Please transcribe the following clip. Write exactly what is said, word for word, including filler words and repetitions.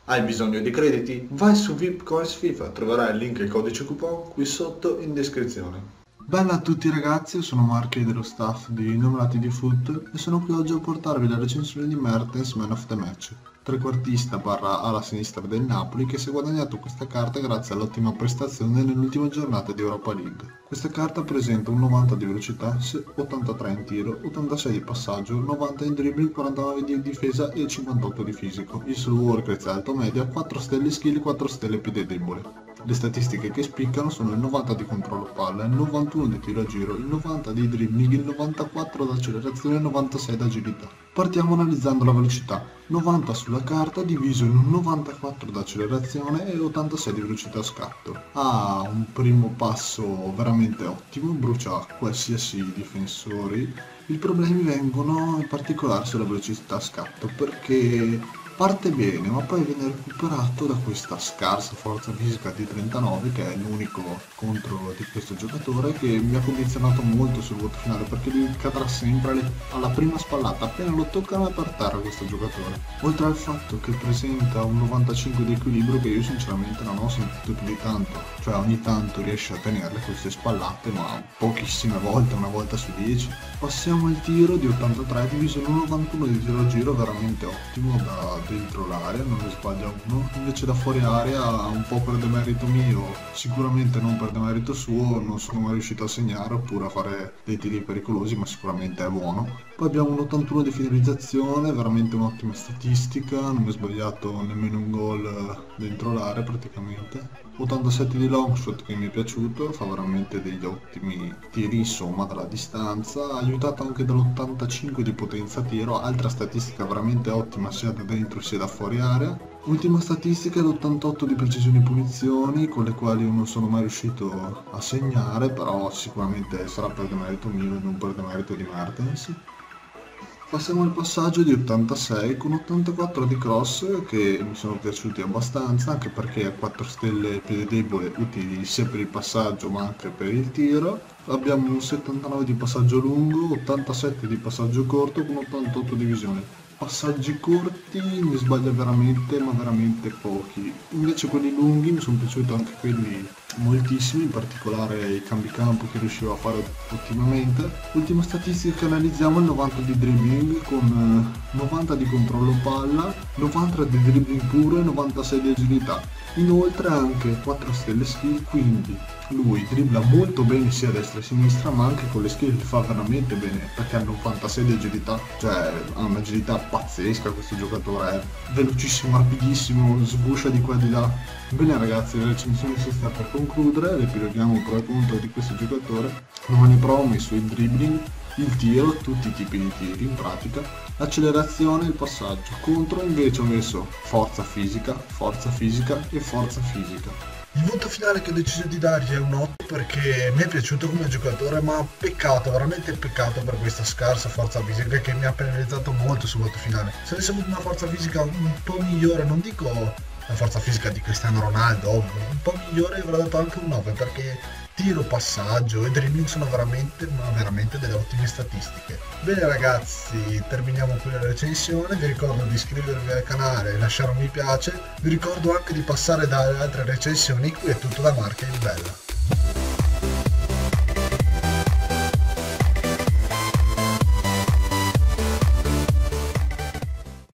Hai bisogno di crediti? Vai su V I P Coins FIFA, troverai il link e il codice coupon qui sotto in descrizione. Bella a tutti ragazzi, io sono Marchi dello staff di Innamorati di Foot e sono qui oggi a portarvi la recensione di Mertens Man of the Match, trequartista barra ala sinistra del Napoli che si è guadagnato questa carta grazie all'ottima prestazione nell'ultima giornata di Europa League. Questa carta presenta un novanta di velocità, ottantatré in tiro, ottantasei di passaggio, novanta in dribbling, quarantanove di difesa e cinquantotto di fisico. Il suo work rate alto media, quattro stelle skill, quattro stelle piede debole. Le statistiche che spiccano sono il novanta di controllo palla, il novantuno di tiro a giro, il novanta di dribbling, il novantaquattro di accelerazione e il novantasei di agilità. Partiamo analizzando la velocità, novanta sulla carta diviso in un novantaquattro di accelerazione e ottantasei di velocità scatto. Ha un primo passo veramente ottimo, brucia qualsiasi difensori. I problemi vengono in particolare sulla velocità scatto perché parte bene ma poi viene recuperato da questa scarsa forza fisica di trentanove che è l'unico contro di questo giocatore che mi ha condizionato molto sul voto finale perché lui cadrà sempre alle, alla prima spallata, appena lo toccano è per terra questo giocatore, oltre al fatto che presenta un novantacinque di equilibrio che io sinceramente non ho sentito più di tanto, cioè ogni tanto riesce a tenerle queste spallate ma pochissime volte, una volta su dieci. Passiamo al tiro di ottantatré diviso in un novantuno di tiro a giro veramente ottimo da dentro l'area, non ne sbaglia uno, invece da fuori area un po' per demerito mio, sicuramente non per demerito suo, non sono mai riuscito a segnare oppure a fare dei tiri pericolosi, ma sicuramente è buono. Poi abbiamo un ottantuno di finalizzazione, veramente un'ottima statistica, non mi è sbagliato nemmeno un gol dentro l'area praticamente. ottantasette di long shot che mi è piaciuto, fa veramente degli ottimi tiri insomma dalla distanza, aiutato anche dall'ottantacinque di potenza tiro, altra statistica veramente ottima sia da dentro sia da fuori area. Ultima statistica è l'ottantotto di precisioni punizioni con le quali io non sono mai riuscito a segnare, però sicuramente sarà per demerito mio e non per demerito di Mertens. Passiamo al passaggio di ottantasei con ottantaquattro di cross che mi sono piaciuti abbastanza anche perché ha quattro stelle piede debole utili sia per il passaggio ma anche per il tiro. Abbiamo un settantanove di passaggio lungo, ottantasette di passaggio corto con ottantotto di visione. Passaggi corti ne sbaglia veramente ma veramente pochi, invece quelli lunghi mi sono piaciuti anche quelli moltissimi, in particolare i cambi campo che riusciva a fare ottimamente. Ultima statistica che analizziamo è il novanta di dribbling con novanta di controllo palla, novanta di dribbling puro e novantasei di agilità, inoltre anche quattro stelle skill, quindi lui dribbla molto bene sia a destra che a sinistra ma anche con le skill fa veramente bene perché ha novantasei di agilità, cioè ha un'agilità pazzesca questo giocatore, è velocissimo, rapidissimo, sguscia di qua e di là. Bene ragazzi, la recensione si sta per concludere, riepiloghiamo pro e contro di questo giocatore. Domani pro ho messo il dribbling, il tiro, tutti i tipi di tiri in pratica, l'accelerazione e il passaggio. Contro invece ho messo forza fisica, forza fisica e forza fisica. Il voto finale che ho deciso di dargli è un otto perché mi è piaciuto come giocatore ma peccato, veramente peccato per questa scarsa forza fisica che mi ha penalizzato molto sul voto finale. Se avesse avuto una forza fisica un po' migliore, non dico la forza fisica di Cristiano Ronaldo, un po' migliore avrei dato anche un nove perché tiro, passaggio e dribbling sono veramente, ma veramente delle ottime statistiche. Bene ragazzi, terminiamo qui la recensione, vi ricordo di iscrivervi al canale e lasciare un mi piace, vi ricordo anche di passare dalle altre recensioni, qui è tutto da Marchi e Bella.